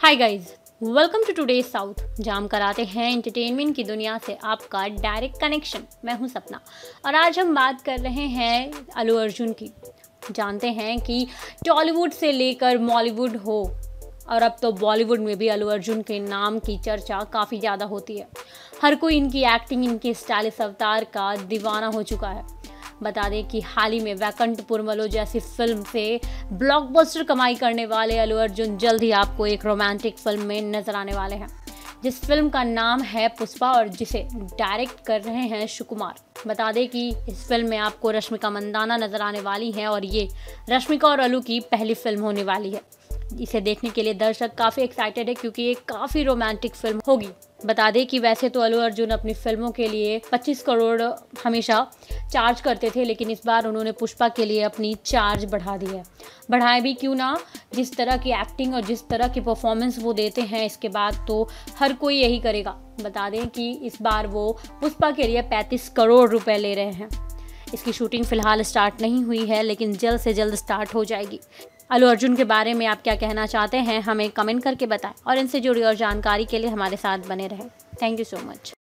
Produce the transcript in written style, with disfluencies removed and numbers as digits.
Hi guys, welcome to today south, जहाँ हम कराते हैं एंटरटेनमेंट की दुनिया से आपका डायरेक्ट कनेक्शन। मैं हूँ सपना और आज हम बात कर रहे हैं अल्लू अर्जुन की। जानते हैं कि टॉलीवुड से लेकर मॉलीवुड हो और अब तो बॉलीवुड में भी अल्लू अर्जुन के नाम की चर्चा काफ़ी ज़्यादा होती है। हर कोई इनकी एक्टिंग, इनके स्टाइलिश अवतार का दीवाना हो चुका है। बता दें कि हाल ही में वैकुंठपुरमलो जैसी फिल्म से ब्लॉकबस्टर कमाई करने वाले अल्लू अर्जुन जल्द ही आपको एक रोमांटिक फिल्म में नजर आने वाले हैं, जिस फिल्म का नाम है पुष्पा और जिसे डायरेक्ट कर रहे हैं सुकुमार। बता दें कि इस फिल्म में आपको रश्मिका मंदाना नजर आने वाली हैं और ये रश्मिका और अल्लू की पहली फिल्म होने वाली है। इसे देखने के लिए दर्शक काफ़ी एक्साइटेड है क्योंकि ये काफ़ी रोमांटिक फिल्म होगी। बता दें कि वैसे तो अल्लू अर्जुन अपनी फिल्मों के लिए 25 करोड़ हमेशा चार्ज करते थे, लेकिन इस बार उन्होंने पुष्पा के लिए अपनी चार्ज बढ़ा दी है। बढ़ाए भी क्यों ना, जिस तरह की एक्टिंग और जिस तरह की परफॉर्मेंस वो देते हैं इसके बाद तो हर कोई यही करेगा। बता दें कि इस बार वो पुष्पा के लिए 35 करोड़ रुपए ले रहे हैं। इसकी शूटिंग फिलहाल स्टार्ट नहीं हुई है, लेकिन जल्द से जल्द स्टार्ट हो जाएगी। अल्लू अर्जुन के बारे में आप क्या कहना चाहते हैं, हमें कमेंट करके बताएं और इनसे जुड़ी और जानकारी के लिए हमारे साथ बने रहें। Thank you so much.